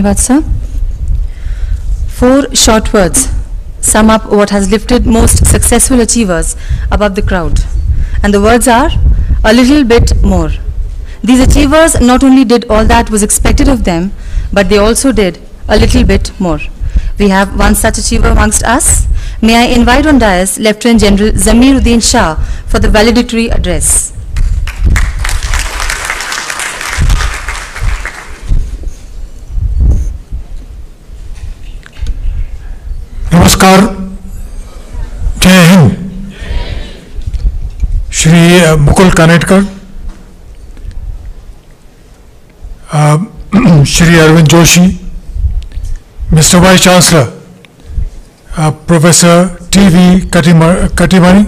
Dhanyavad, sir. 4 short words sum up what has lifted most successful achievers above the crowd. And the words are, a little bit more. These achievers not only did all that was expected of them, but they also did a little bit more. We have one such achiever amongst us. May I invite on dais Lieutenant General Zameeruddin Shah for the valedictory address. नमस्कार, जय Hind. Shri Mukul Kanetkar, Shri Arvind Joshi, Mr. Vice Chancellor, Professor T.V. Katimani,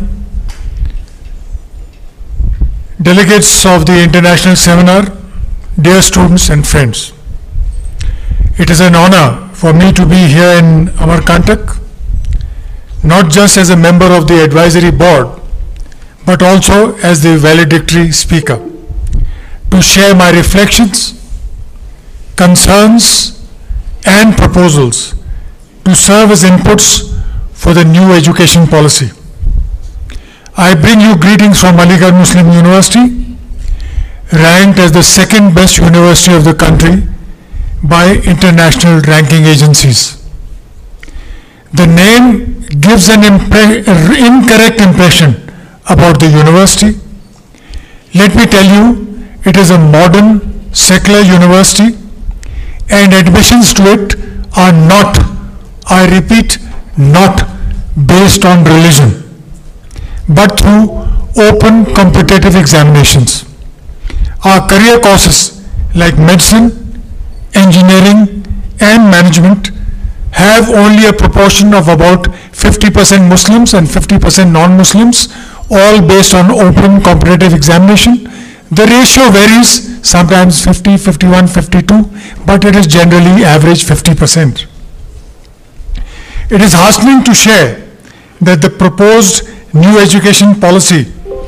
delegates of the international seminar, dear students and friends. It is an honor for me to be here in Amarkantak, not just as a member of the advisory board, but also as the valedictory speaker, to share my reflections, concerns, and proposals to serve as inputs for the new education policy. I bring you greetings from Aligarh Muslim University, ranked as the second best university of the country by international ranking agencies. The name gives an incorrect impression about the university. Let me tell you, it is a modern, secular university, and admissions to it are not, I repeat, not based on religion, but through open competitive examinations. Our career courses like medicine, engineering, and management have only a proportion of about 50% Muslims and 50% non-Muslims, all based on open competitive examination. The ratio varies, sometimes 50, 51, 52, but it is generally average 50%. It is heartening to share that the proposed new education policy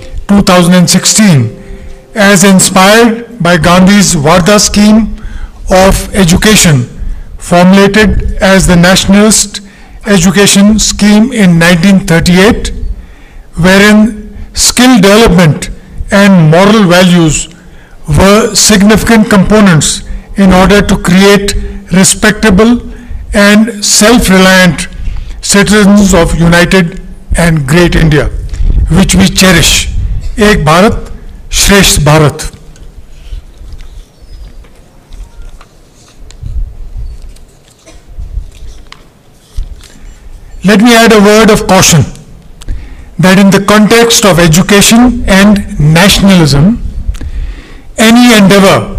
2016, as inspired by Gandhi's Varda scheme of education, formulated as the nationalist education scheme in 1938, wherein skill development and moral values were significant components in order to create respectable and self-reliant citizens of united and great India, which we cherish. Ek Bharat, Shresth Bharat. Let me add a word of caution that in the context of education and nationalism, any endeavor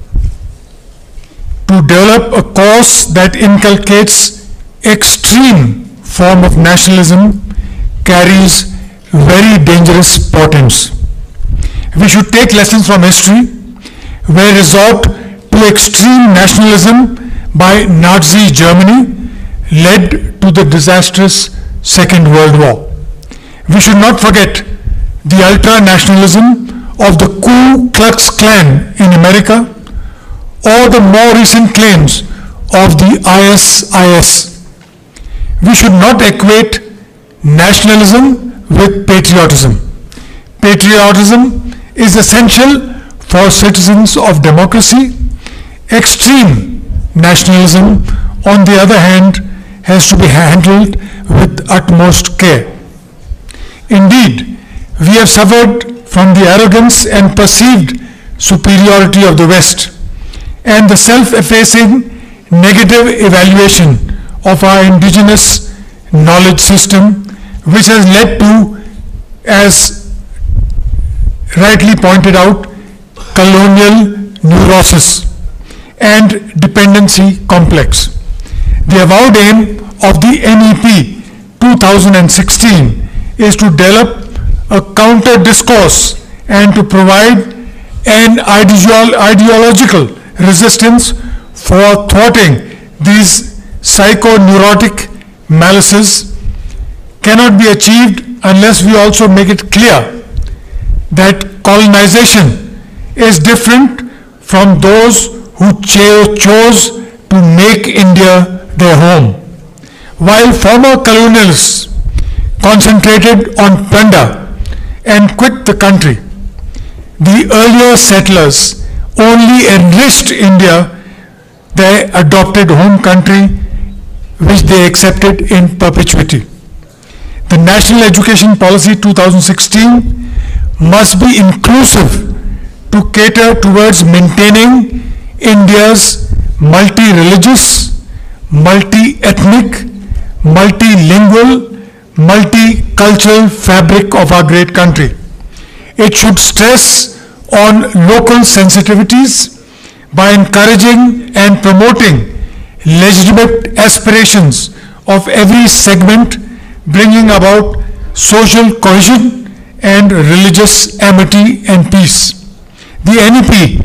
to develop a course that inculcates extreme form of nationalism carries very dangerous portents. We should take lessons from history, where resort to extreme nationalism by Nazi Germany led to the disastrous Second World War. We should not forget the ultra-nationalism of the Ku Klux Klan in America, or the more recent claims of the ISIS. We should not equate nationalism with patriotism. Patriotism is essential for citizens of democracy. Extreme nationalism, on the other hand, has to be handled with utmost care. Indeed, we have suffered from the arrogance and perceived superiority of the West, and the self-effacing negative evaluation of our indigenous knowledge system, which has led to, as rightly pointed out, colonial neurosis and dependency complex. The avowed aim of the NEP 2016 is to develop a counter discourse and to provide an ideological resistance for thwarting these psychoneurotic malices. Cannot be achieved unless we also make it clear that colonization is different from those who chose to make India their home. While former colonialists concentrated on plunder and quit the country, the earlier settlers only enriched India, their adopted home country, which they accepted in perpetuity. The National Education Policy 2016 must be inclusive to cater towards maintaining India's multi-religious, multi-ethnic, multilingual, multicultural fabric of our great country. It should stress on local sensitivities by encouraging and promoting legitimate aspirations of every segment, bringing about social cohesion and religious amity and peace. The NEP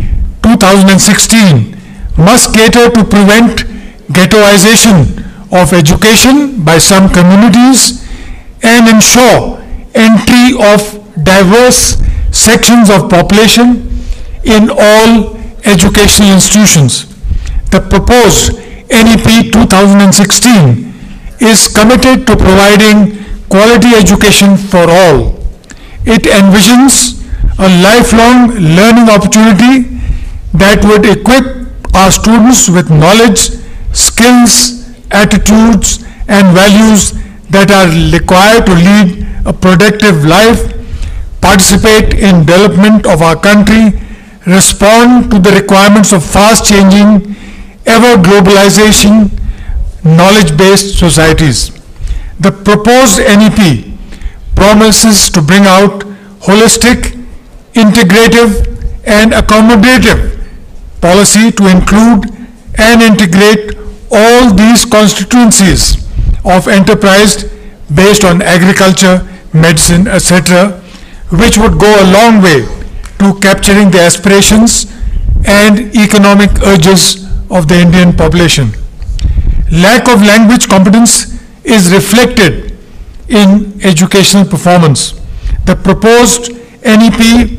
2016 must cater to prevent ghettoization of education by some communities and ensure entry of diverse sections of population in all educational institutions. The proposed NEP 2016 is committed to providing quality education for all. It envisions a lifelong learning opportunity that would equip our students with knowledge, skills, attitudes, and values that are required to lead a productive life, participate in development of our country, respond to the requirements of fast-changing, ever-globalization, knowledge-based societies. The proposed NEP promises to bring out holistic, integrative, and accommodative policy to include and integrate all these constituencies of enterprise based on agriculture, medicine, etc., which would go a long way to capturing the aspirations and economic urges of the Indian population. Lack of language competence is reflected in educational performance. The proposed NEP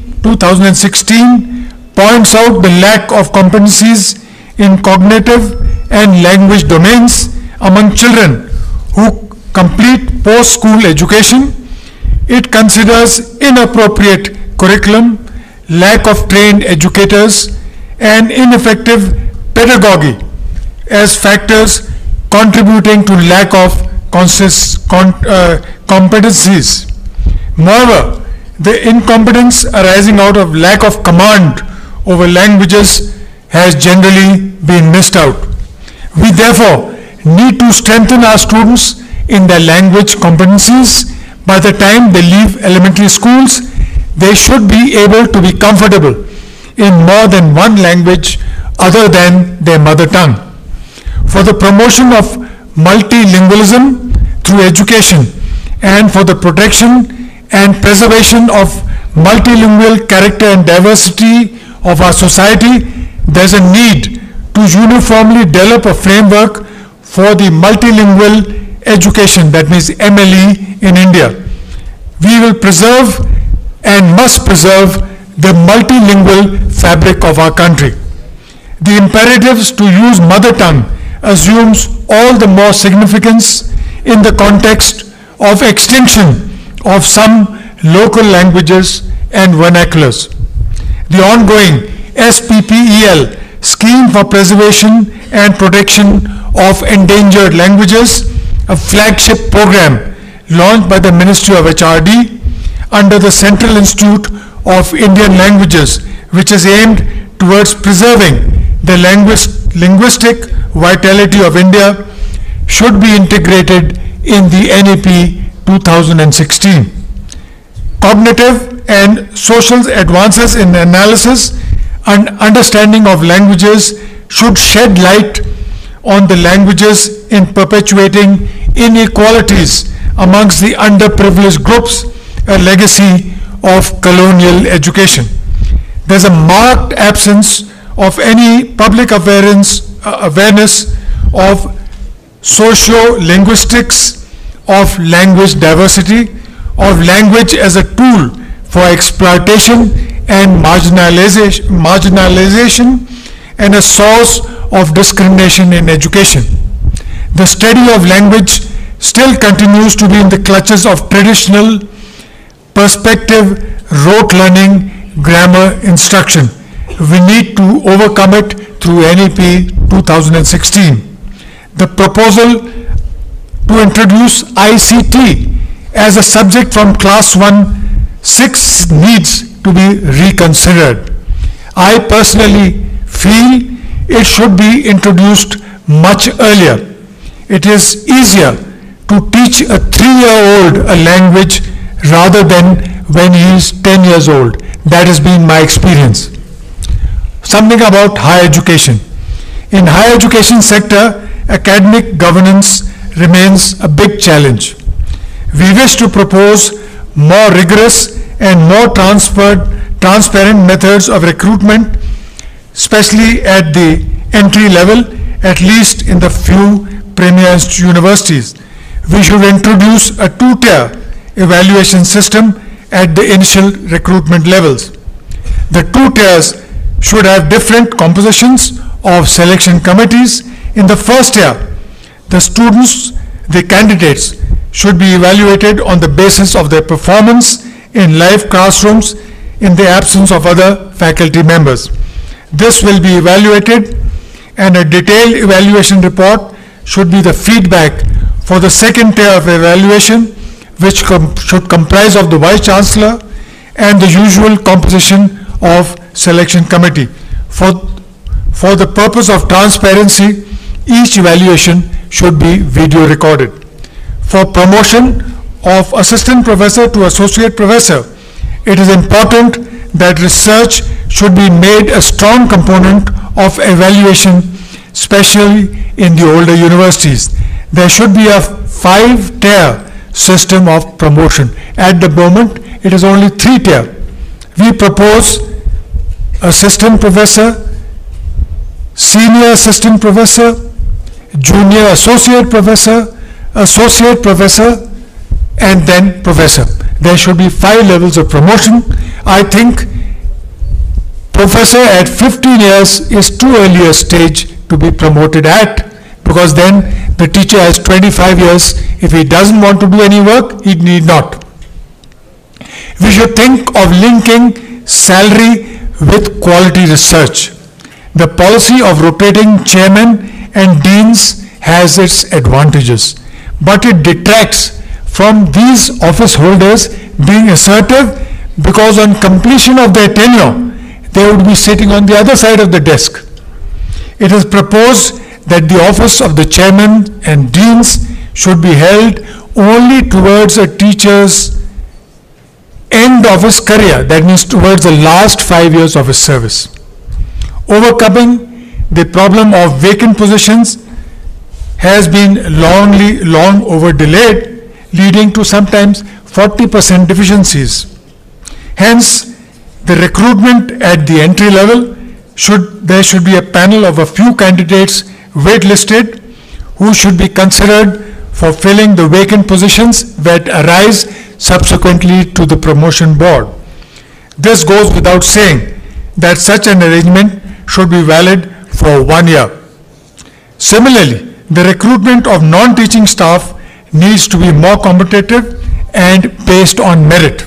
2016 points out the lack of competencies in cognitive and language domains among children who complete post-school education. It considers inappropriate curriculum, lack of trained educators, and ineffective pedagogy as factors contributing to lack of competencies. Moreover, the incompetence arising out of lack of command over languages has generally been missed out. We therefore need to strengthen our students in their language competencies. By the time they leave elementary schools, they should be able to be comfortable in more than one language other than their mother tongue. For the promotion of multilingualism through education and for the protection and preservation of multilingual character and diversity of our society, there is a need to uniformly develop a framework for the multilingual education, that means MLE, in India. We will preserve and must preserve the multilingual fabric of our country. The imperatives to use mother tongue assumes all the more significance in the context of extinction of some local languages and vernaculars. The ongoing SPPEL Scheme for Preservation and Protection of Endangered Languages, a flagship program launched by the Ministry of HRD under the Central Institute of Indian Languages, which is aimed towards preserving the linguistic vitality of India, should be integrated in the NEP 2016. Cognitive and social advances in analysis and understanding of languages should shed light on the languages in perpetuating inequalities amongst the underprivileged groups, a legacy of colonial education. There is a marked absence of any public awareness of socio-linguistics, of language diversity, of language as a tool for exploitation and marginalization, and a source of discrimination in education. The study of language still continues to be in the clutches of traditional perspective, rote learning, grammar instruction. We need to overcome it through NEP 2016. The proposal to introduce ICT as a subject from class 1-6 needs to be reconsidered. I personally feel it should be introduced much earlier. It is easier to teach a 3-year-old a language rather than when he is 10 years old. That has been my experience. Something about higher education. In higher education sector, academic governance remains a big challenge. We wish to propose more rigorous and more transparent methods of recruitment, especially at the entry level, at least in the few premier universities. We should introduce a 2-tier evaluation system at the initial recruitment levels. The 2 tiers should have different compositions of selection committees. In the first tier, the students, the candidates, should be evaluated on the basis of their performance in live classrooms in the absence of other faculty members. This will be evaluated, and a detailed evaluation report should be the feedback for the second tier of evaluation, which should comprise of the Vice Chancellor and the usual composition of selection committee. For the purpose of transparency, each evaluation should be video recorded. For promotion of assistant professor to associate professor, it is important that research should be made a strong component of evaluation, especially in the older universities. There should be a 5-tier system of promotion. At the moment, it is only 3-tier. We propose assistant professor, senior assistant professor, junior associate professor, and then professor. There should be 5 levels of promotion. I think professor at 15 years is too early a stage to be promoted at, because then the teacher has 25 years. If he doesn't want to do any work, he need not. We should think of linking salary with quality research. The policy of rotating chairmen and deans has its advantages, but it detracts from these office holders being assertive, because on completion of their tenure, they would be sitting on the other side of the desk. It is proposed that the office of the chairman and deans should be held only towards a teacher's end of his career, that means towards the last 5 years of his service. Overcoming the problem of vacant positions has been long over-delayed, leading to sometimes 40% deficiencies. Hence, the recruitment at the entry level there should be a panel of a few candidates waitlisted who should be considered for filling the vacant positions that arise subsequently to the promotion board. This goes without saying that such an arrangement should be valid for 1 year. Similarly, the recruitment of non-teaching staff needs to be more competitive and based on merit.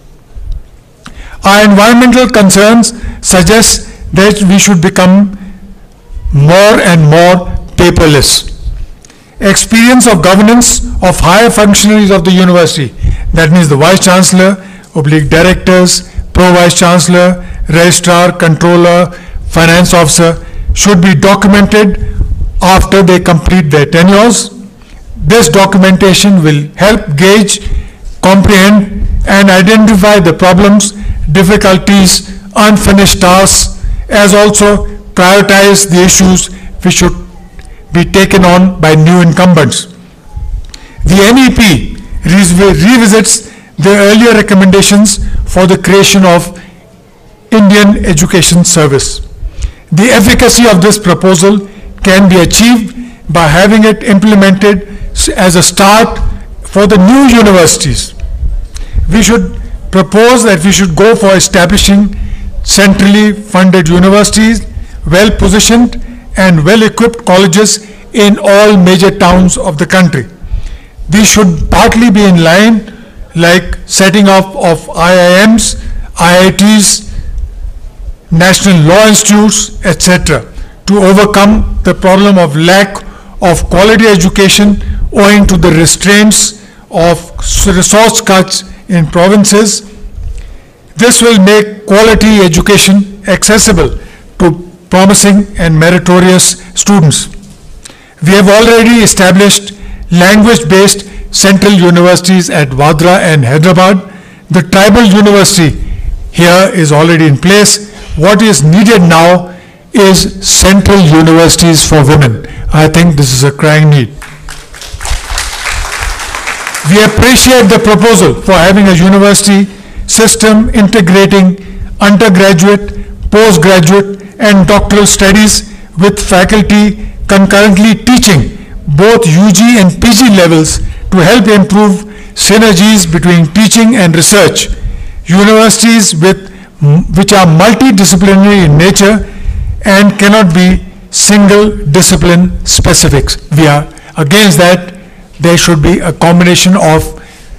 Our environmental concerns suggest that we should become more and more paperless. Experience of governance of higher functionaries of the university, that means the Vice Chancellor, directors, Pro-Vice Chancellor, Registrar, Controller, Finance Officer, should be documented after they complete their tenures. This documentation will help gauge, comprehend, and identify the problems, difficulties, unfinished tasks, as also prioritize the issues which should be taken on by new incumbents. The NEP revisits the earlier recommendations for the creation of Indian Education Service. The efficacy of this proposal can be achieved by having it implemented as a start for the new universities. We should propose that we should go for establishing centrally funded universities, well positioned and well-equipped colleges in all major towns of the country. These should partly be in line like setting up of IIMs, IITs, National Law Institutes, etc., to overcome the problem of lack of quality education owing to the restraints of resource cuts in provinces. This will make quality education accessible to promising and meritorious students. We have already established language-based central universities at Vadra and Hyderabad. The tribal university here is already in place. What is needed now is central universities for women. I think this is a crying need. We appreciate the proposal for having a university system integrating undergraduate, postgraduate, and doctoral studies with faculty concurrently teaching both UG and PG levels to help improve synergies between teaching and research. Universities which are multidisciplinary in nature and cannot be single discipline specifics. We are against that. There should be a combination of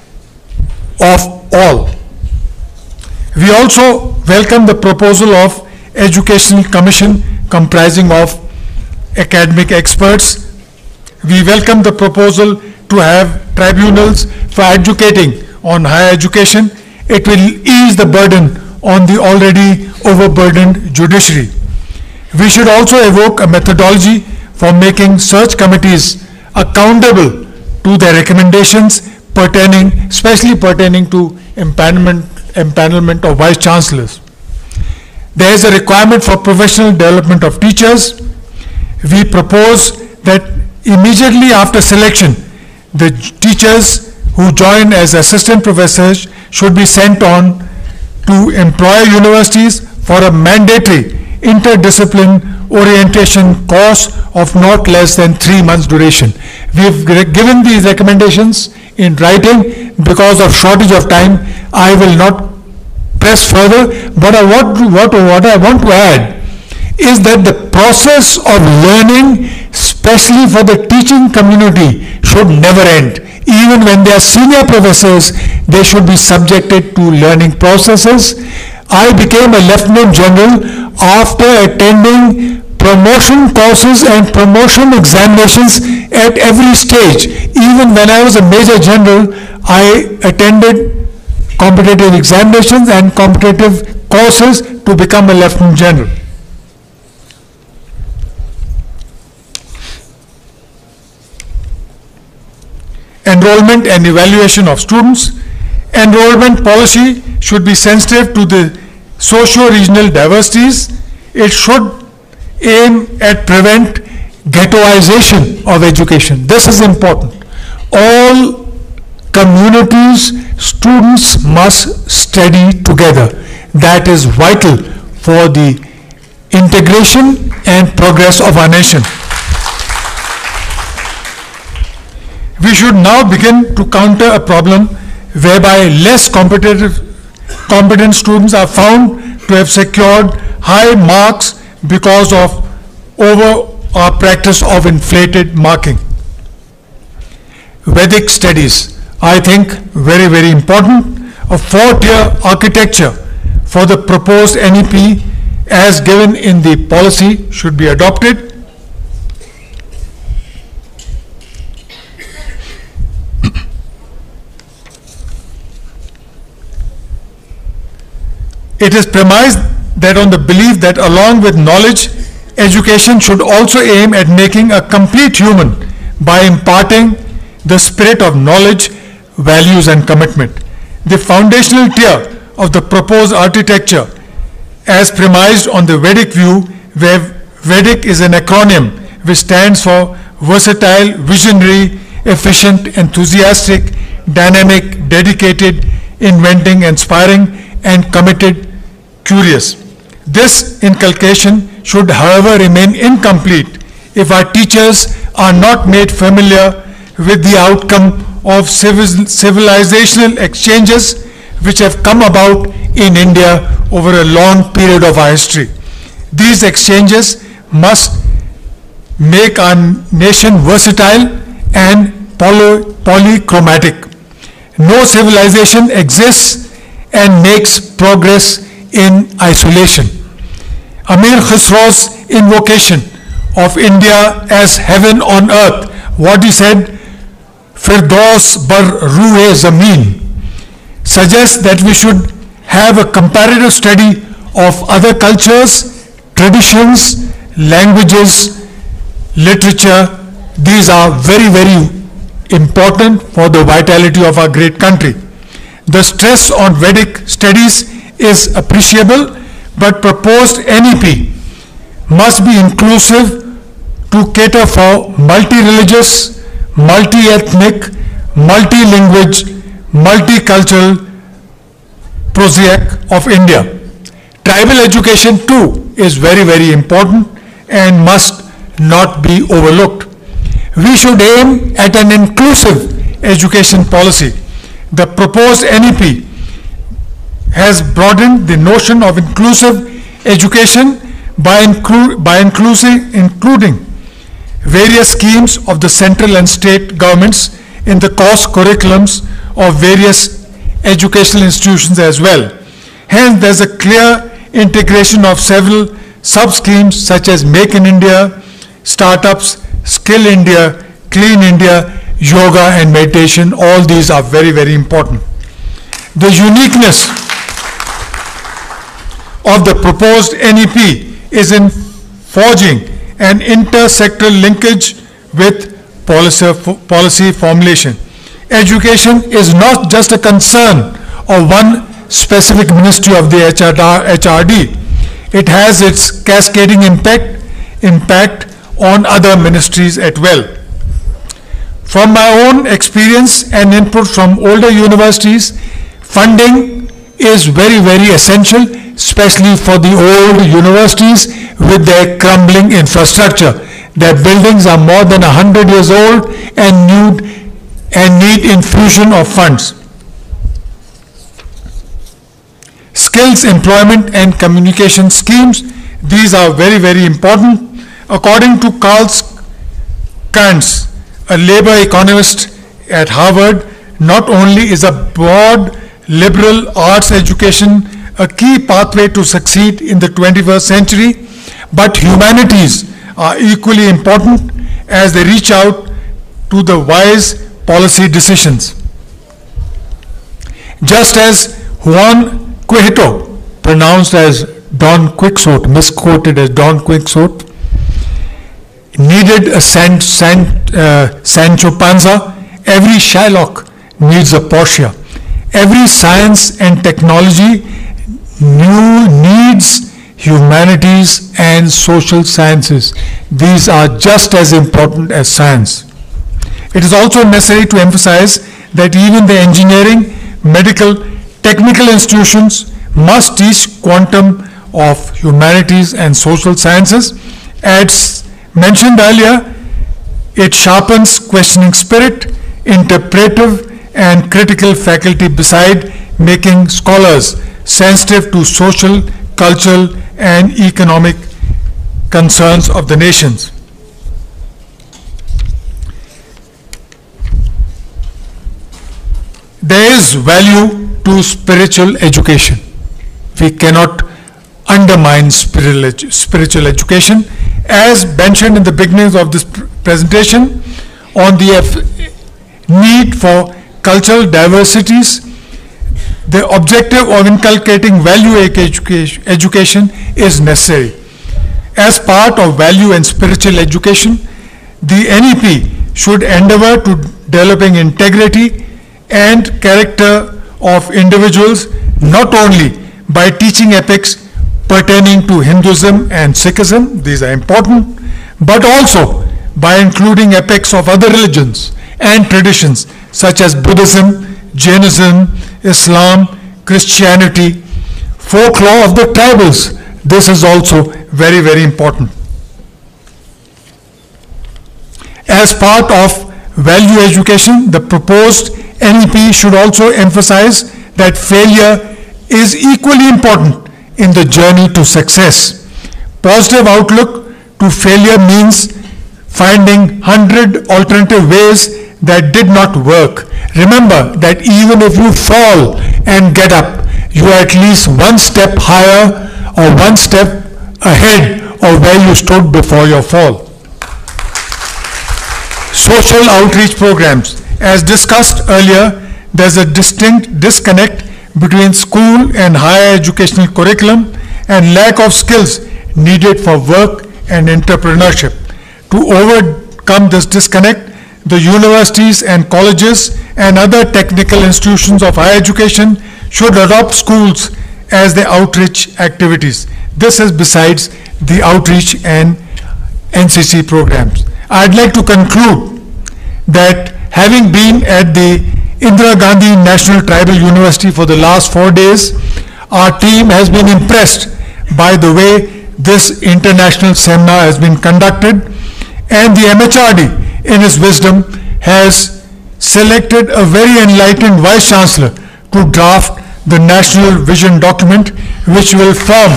all. We also welcome the proposal of Educational Commission comprising of academic experts. We welcome the proposal to have tribunals for educating on higher education. It will ease the burden on the already overburdened judiciary. We should also evoke a methodology for making search committees accountable to their recommendations especially pertaining to empanelment of vice chancellors. There is a requirement for professional development of teachers. We propose that immediately after selection, the teachers who join as assistant professors should be sent on to employer universities for a mandatory interdiscipline orientation course of not less than 3 months duration. We have given these recommendations in writing. Because of shortage of time, I will not press further, but what I want to add is that the process of learning, especially for the teaching community, should never end. Even when they are senior professors, they should be subjected to learning processes. I became a Lieutenant General after attending promotion courses and promotion examinations at every stage. Even when I was a Major General, I attended competitive examinations and competitive courses to become a Lieutenant General. Enrollment and evaluation of students. Enrollment policy should be sensitive to the socio-regional diversities. It should aim at prevent ghettoization of education. This is important. All communities, students must study together. That is vital for the integration and progress of our nation. We should now begin to counter a problem whereby less competent students are found to have secured high marks because of our practice of inflated marking. Vedic studies, I think very, very important. A 4-tier architecture for the proposed NEP as given in the policy should be adopted. It is premised that on the belief that along with knowledge, education should also aim at making a complete human by imparting the spirit of knowledge, values and commitment. The foundational tier of the proposed architecture as premised on the Vedic view, where Vedic is an acronym which stands for versatile, visionary, efficient, enthusiastic, dynamic, dedicated, inventing, inspiring and committed, curious. This inculcation should, however, remain incomplete if our teachers are not made familiar with the outcome of civilizational exchanges which have come about in India over a long period of our history. These exchanges must make our nation versatile and polychromatic. No civilization exists and makes progress in isolation. Amir Khusro's invocation of India as heaven on earth, what he said, Firdaus bar ruhe zameen, suggests that we should have a comparative study of other cultures, traditions, languages, literature. These are very, very important for the vitality of our great country. The stress on Vedic studies is appreciable, but proposed NEP must be inclusive to cater for multi-religious, multi-ethnic, multi-language, multicultural prosaic of India. Tribal education too is very, very important and must not be overlooked. We should aim at an inclusive education policy. The proposed NEP has broadened the notion of inclusive education by including various schemes of the central and state governments in the course curriculums of various educational institutions as well. Hence, there is a clear integration of several sub-schemes such as Make in India, Startups, Skill India, Clean India, Yoga and meditation. All these are very, very important. The uniqueness of the proposed NEP is in forging an inter-sectoral linkage with policy formulation. Education is not just a concern of one specific ministry of the HRD. It has its cascading impact on other ministries as well. From my own experience and input from older universities, funding is very, very essential, especially for the old universities with their crumbling infrastructure. Their buildings are more than 100 years old and need infusion of funds. Skills, employment and communication schemes, these are very, very important. According to Karl Kantz, a labor economist at Harvard, not only is a broad liberal arts education a key pathway to succeed in the 21st century, but humanities are equally important as they reach out to the wise policy decisions. Just as Juan Quijito, pronounced as Don Quixote, misquoted as Don Quixote, needed a Sancho Panza, every Shylock needs a Portia. Every science and technology needs humanities and social sciences. These are just as important as science. It is also necessary to emphasize that even the engineering, medical, technical institutions must teach quantum of humanities and social sciences. As mentioned earlier, it sharpens questioning spirit, interpretive and critical faculty, beside making scholars sensitive to social, cultural and economic concerns of the nations. There is value to spiritual education. We cannot undermine spiritual education. As mentioned in the beginnings of this presentation, on the need for cultural diversities, the objective of inculcating value education is necessary. As part of value and spiritual education, the NEP should endeavor to developing integrity and character of individuals, not only by teaching epics pertaining to Hinduism and Sikhism, these are important, but also by including epics of other religions and traditions such as Buddhism, Jainism, Islam, Christianity, folklore of the tribals. This is also very, very important. As part of value education, the proposed NEP should also emphasize that failure is equally important in the journey to success. Positive outlook to failure means finding 100 alternative ways that did not work. Remember that even if you fall and get up, you are at least one step higher or one step ahead of where you stood before your fall. Social outreach programs. As discussed earlier, there's a distinct disconnect between school and higher educational curriculum and lack of skills needed for work and entrepreneurship. To overcome this disconnect, the universities and colleges and other technical institutions of higher education should adopt schools as their outreach activities. This is besides the outreach and NCC programs. I'd like to conclude that having been at the Indira Gandhi National Tribal University for the last 4 days, our team has been impressed by the way this international seminar has been conducted, and the MHRD, in his wisdom, has selected a very enlightened Vice Chancellor to draft the National Vision document, which will form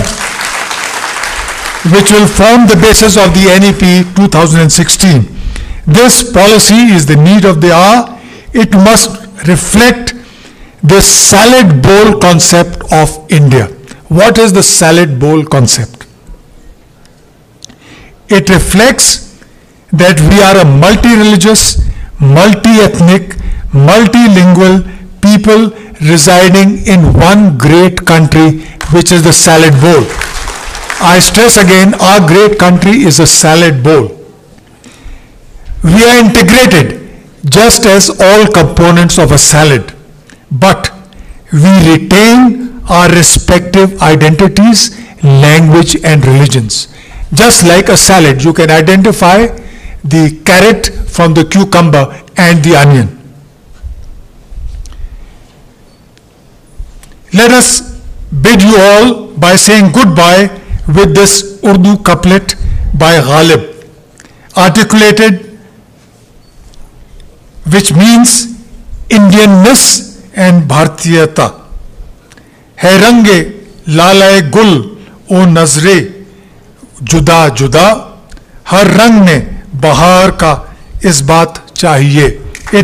the basis of the NEP 2016. This policy is the need of the hour. It must reflect the salad bowl concept of India. What is the salad bowl concept? It reflects that we are a multi-religious, multi-ethnic, multilingual people residing in one great country, which is the salad bowl. I stress again, our great country is a salad bowl. We are integrated just as all components of a salad, but we retain our respective identities, language and religions. Just like a salad, you can identify the carrot from the cucumber and the onion. Let us bid you all by saying goodbye with this Urdu couplet by Ghalib, articulated, which means Indianness and Bhartiyata. Hai range lalaye gul o nazre juda juda, har rang mein bahar ka is baat chahiye. It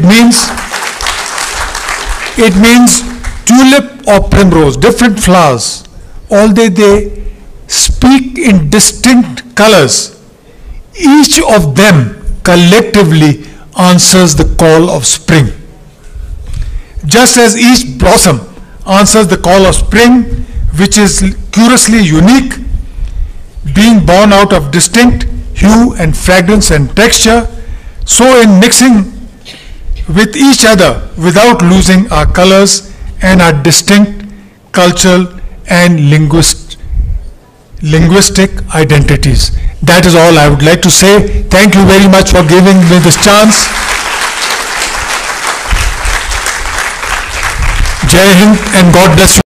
means tulip or primrose, different flowers, although they speak in distinct colors, each of them collectively answers the call of spring. Just as each blossom answers the call of spring, which is curiously unique, being born out of distinct hue and fragrance and texture, so in mixing with each other without losing our colors and our distinct cultural and linguistic identities. That is all I would like to say. Thank you very much for giving me this chance. Jai Hind and God bless you.